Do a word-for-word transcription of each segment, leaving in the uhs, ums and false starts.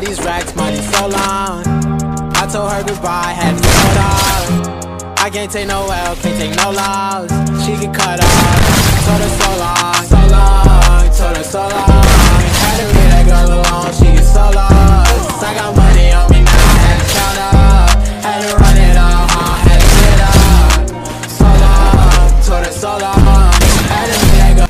these racks, money so long. I told her goodbye, had to cut off. I can't take no L, can't take no loss. She get cut off. Told her so long, so long. Told her so long. Had to leave that girl alone, she get so lost. I got money on me now, I had to count up. Had to run it off, uh, had to get up. So long, told her so long. Had to leave that girl.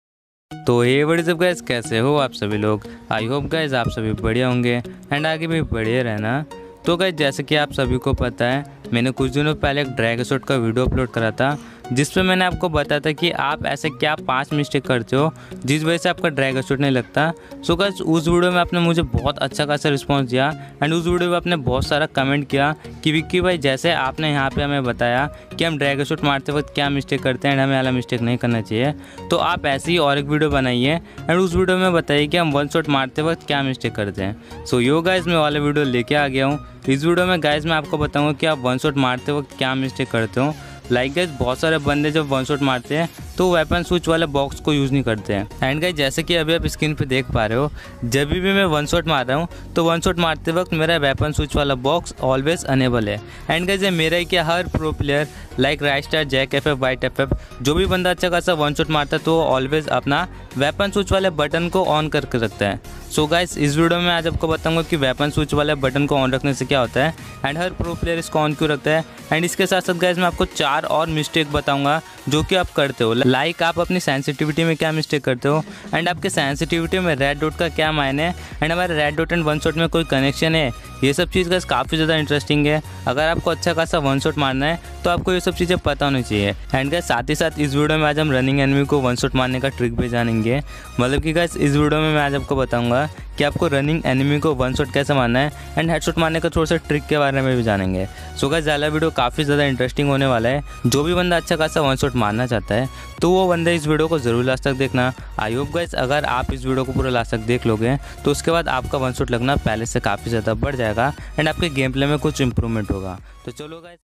तो ये what is up guys, कैसे हो आप सभी लोग। I hope guys आप सभी बढ़िया होंगे एंड आगे भी बढ़िया रहना। तो गाइस जैसे कि आप सभी को पता है, मैंने कुछ दिनों पहले एक ड्रैग शॉट का वीडियो अपलोड करा था जिस पे मैंने आपको बताया था कि आप ऐसे क्या पांच मिस्टेक करते हो जिस वजह से आपका ड्रैग शॉट नहीं लगता। सो गाइस उस वीडियो में आपने मुझे बहुत अच्छा खासा रिस्पांस दिया एंड उस वीडियो में आपने बहुत सारा कमेंट किया कि विक्की भाई जैसे आपने यहाँ पे हमें बताया कि हम ड्रैग शॉट मारते वक्त क्या मिस्टेक करते हैं एंड हमें वाला मिस्टेक नहीं करना चाहिए, तो आप ऐसे ही और एक वीडियो बनाइए एंड उस वीडियो में बताइए कि हम वन शॉट मारते वक्त क्या मिस्टेक करते हैं। सो यो गाइज मैं वाला वीडियो लेके आ गया हूँ। इस वीडियो में गाइज मैं आपको बताऊँगा कि आप वन शॉट मारते वक्त क्या मिस्टेक करते हो। लाइक गाइज बहुत सारे बंदे जब वन शॉट मारते हैं तो वेपन स्विच वाले बॉक्स को यूज़ नहीं करते हैं। एंड गाइज जैसे कि अभी आप स्क्रीन पे देख पा रहे हो, जब भी मैं वन शॉट मार रहा हूँ तो वन शॉट मारते वक्त मेरा वेपन स्विच वाला बॉक्स ऑलवेज अनेबल है। एंड गाइज मेरा ही क्या, हर pro player like Raistar, Jack F F, White F F, जो भी बंदा अच्छा खासा वन शॉट मारता है तो ऑलवेज अपना वेपन स्विच वाले बटन को ऑन करके रखता है। सो गाइस इस वीडियो में आज आपको बताऊंगा कि वेपन स्विच वाले बटन को ऑन रखने से क्या होता है एंड हर प्रो प्लेयर इसको ऑन क्यों रखता है। एंड इसके साथ साथ गाइस मैं आपको चार और मिस्टेक बताऊंगा जो कि आप करते हो। लाइक आप अपनी सेंसिटिविटी में क्या मिस्टेक करते हो एंड आपके सेंसिटिविटी में रेड डॉट का क्या मायने है एंड हमारे red dot and one shot में कोई कनेक्शन है। ये सब चीज़ गाइस काफ़ी ज़्यादा इंटरेस्टिंग है। अगर आपको अच्छा खासा वन शॉट मारना है तो आपको ये सब चीज़ें पता होनी चाहिए। एंड गाइस साथ ही साथ इस वीडियो में आज हम रनिंग एनिमी को वन शॉट मारने का ट्रिक भी जानेंगे। मतलब कि गाइस इस वीडियो में मैं आज आपको बताऊंगा कि आपको रनिंग एनिमी को वन शॉट कैसे मारना है एंड हेडशॉट मारने का थोड़ा सा ट्रिक के बारे में भी जानेंगे। सो गाइस ज़्यादा वीडियो काफ़ी ज़्यादा इंटरेस्टिंग होने वाला है। जो भी बंदा अच्छा खासा वन शॉट मारना चाहता है तो वो बंदा इस वीडियो को ज़रूर लास्ट तक देखना। आई होप गाइस अगर आप इस वीडियो को पूरा लास्ट तक देख लोगे तो उसके बाद आपका वन शॉट लगना पहले से काफ़ी ज़्यादा बढ़ जाएगा एंड आपके गेम प्ले में कुछ इंप्रूवमेंट होगा। तो चलो गाइस